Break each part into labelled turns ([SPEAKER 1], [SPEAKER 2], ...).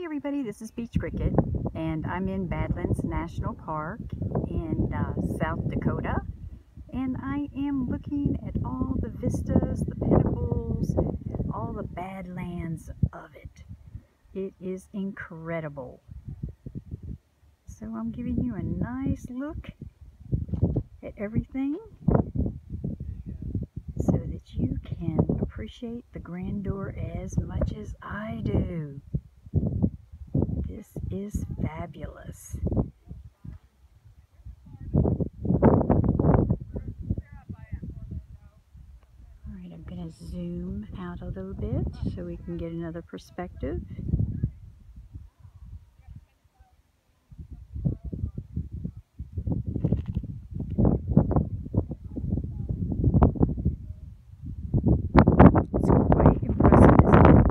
[SPEAKER 1] Hi everybody, this is Beachcricket, and I'm in Badlands National Park in South Dakota, and I am looking at all the vistas, the pinnacles, all the Badlands of it. It is incredible. So I'm giving you a nice look at everything so that you can appreciate the grandeur as much as I do. This is fabulous. Alright, I'm going to zoom out a little bit so we can get another perspective. It's quite impressive, isn't it?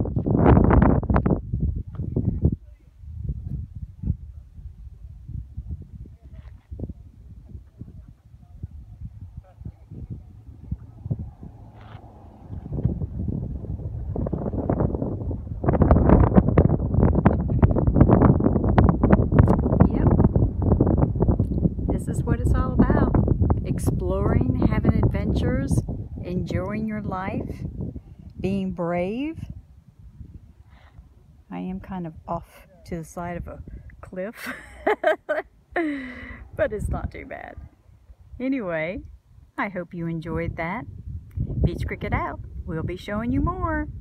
[SPEAKER 1] This is what it's all about. Exploring, having adventures, enjoying your life, being brave. I am kind of off to the side of a cliff, but it's not too bad. Anyway, I hope you enjoyed that. Beachcricket out. We'll be showing you more.